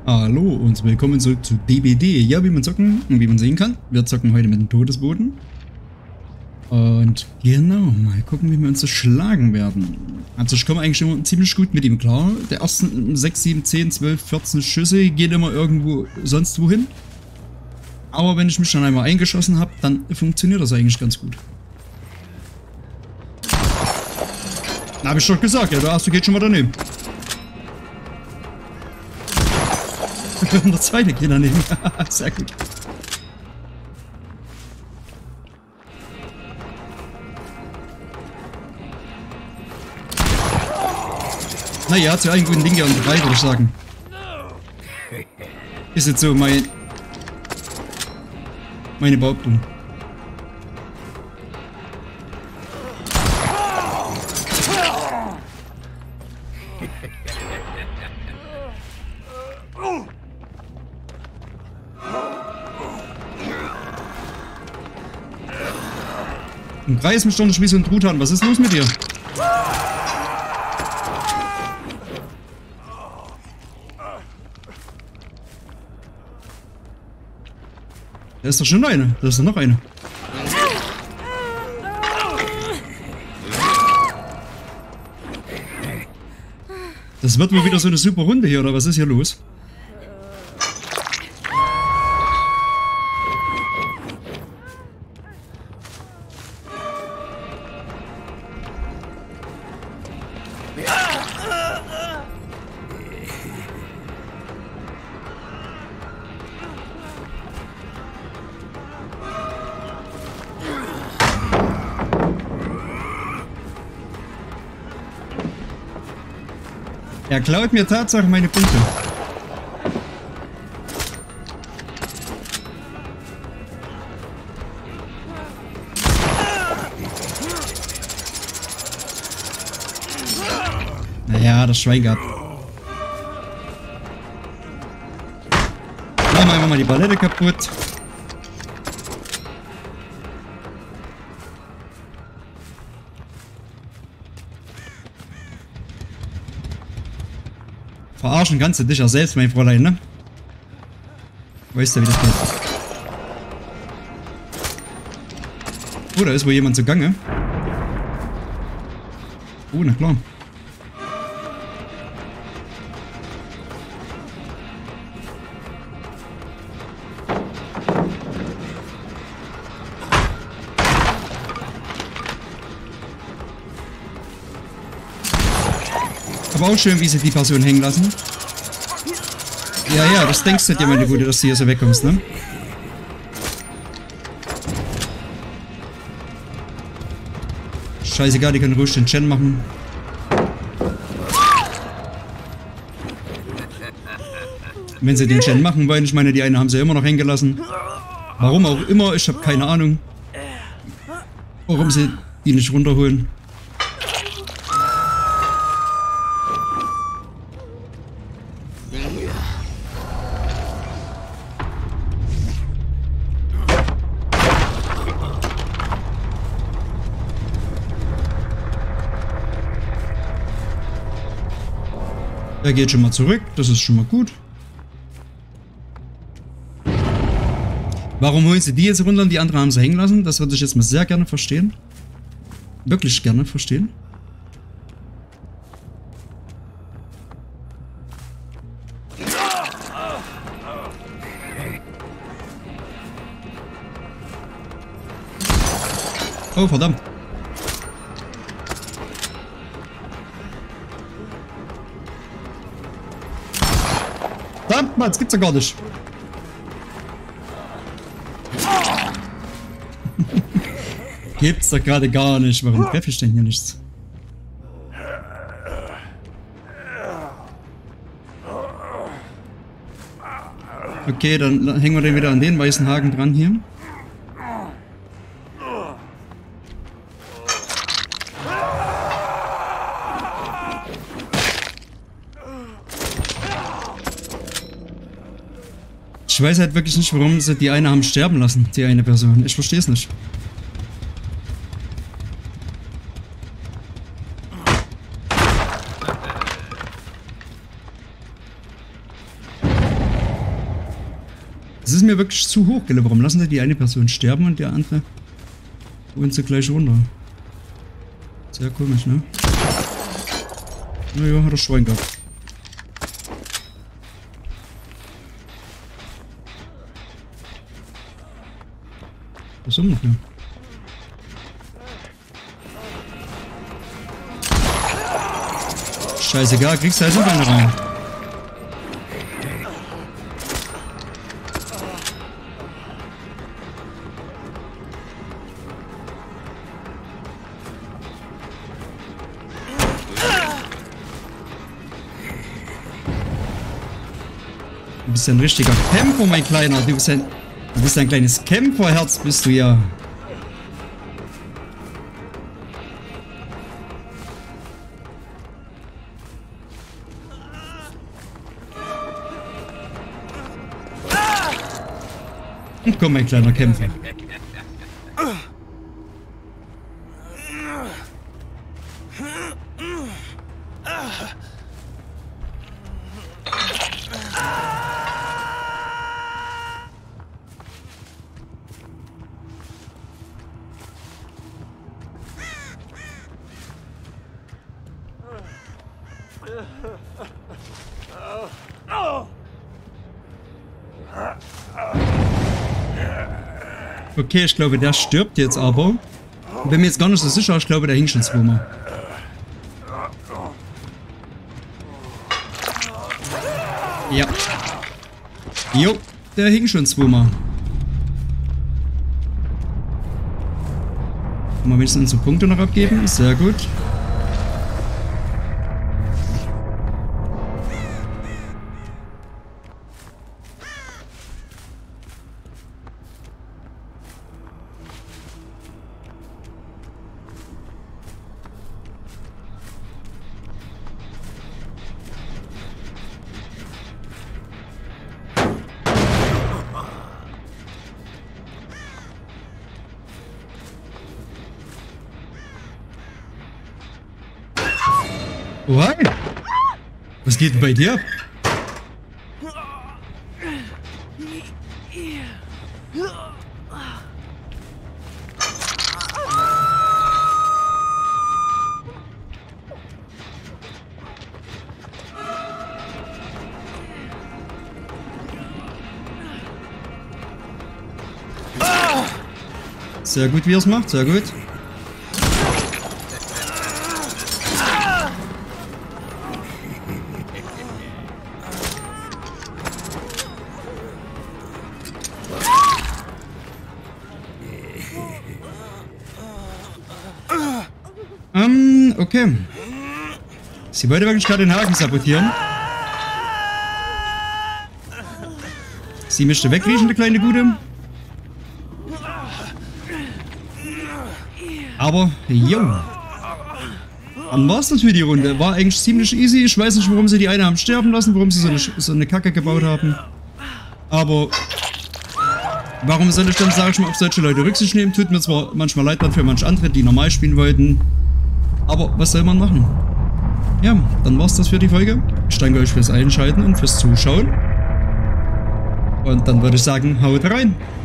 Hallo und willkommen zurück zu DBD. Ja, wie man zocken und wie man sehen kann, wir zocken heute mit dem Todesboden. Und genau, mal gucken, wie wir uns das schlagen werden. Also ich komme eigentlich immer ziemlich gut mit ihm klar. Der ersten 6, 7, 10, 12, 14 Schüsse gehen immer irgendwo sonst wohin. Aber wenn ich mich dann einmal eingeschossen habe, dann funktioniert das eigentlich ganz gut. Na, hab ich doch gesagt, ja, der erste geht schon mal daneben. Und der zweite geht daneben. Sehr gut. Naja, zu einem guten Ding ja und drei, würde ich sagen. Ist jetzt so meine Behauptung. Ein Kreis mich doch nicht wie so ein Truthahn. Was ist los mit dir? Da ist doch schon eine. Da ist doch noch eine. Das wird wohl wieder so eine super Runde hier, oder was ist hier los? Er klaut mir Tatsache meine Punkte. Naja, das Schwein gehabt. Machen wir einfach mal die Palette kaputt. Verarschen kannst du dich ja selbst, mein Fräulein, ne? Weißt du, wie das geht? Oh, da ist wohl jemand zugange. Oh, na klar. Aber auch schön, wie sie die Person hängen lassen. Ja, das denkst du dir, meine Gute, dass du hier so wegkommst, ne? Scheißegal, die können ruhig den Chen machen. Wenn sie den Chen machen wollen, ich meine, die eine haben sie immer noch hängen gelassen. Warum auch immer, ich habe keine Ahnung. Warum sie die nicht runterholen. Er geht schon mal zurück, das ist schon mal gut. Warum holen sie die jetzt runter und die anderen haben sie hängen lassen? Das würde ich jetzt mal sehr gerne verstehen. Wirklich gerne verstehen. Oh, verdammt. Verdammt, Mann, das gibt's ja gar nicht. Gibt's doch gerade gar nicht. Warum treffe ich denn hier nichts? Okay, dann hängen wir den wieder an den weißen Haken dran hier. Ich weiß halt wirklich nicht, warum sie die eine haben sterben lassen, die eine Person. Ich verstehe es nicht. mir wirklich zu hoch, gell? Warum lassen sie die eine Person sterben und der andere holen sie gleich runter? Sehr komisch, ne? Naja, hat er Schwein gehabt. Was haben wir noch hier? Scheißegal, kriegst du halt noch eine rein. Du bist ein richtiger Kämpfer, mein Kleiner. Du bist ein kleines Kämpferherz, bist du ja. Komm, mein kleiner Kämpfer. Okay, ich glaube, der stirbt jetzt aber. Bin mir jetzt gar nicht so sicher, ich glaube, der hing schon zweimal. Ja. Jo, der hing schon zweimal. Mal wenigstens unsere Punkte noch abgeben, sehr gut. What? Was geht denn bei dir? Sehr gut, wie er es macht, sehr gut. Okay. Sie wollte wirklich gerade den Haken sabotieren. Sie möchte wegkriechen, die kleine Gute. Aber, jo. Dann war es das für die Runde. War eigentlich ziemlich easy. Ich weiß nicht, warum sie die eine haben sterben lassen, warum sie so eine Kacke gebaut haben. Aber warum soll ich dann, sage ich mal, auf solche Leute Rücksicht nehmen? Tut mir zwar manchmal leid dann für manche andere, die normal spielen wollten. Aber was soll man machen? Ja, dann war's das für die Folge. Ich danke euch fürs Einschalten und fürs Zuschauen. Und dann würde ich sagen, haut rein!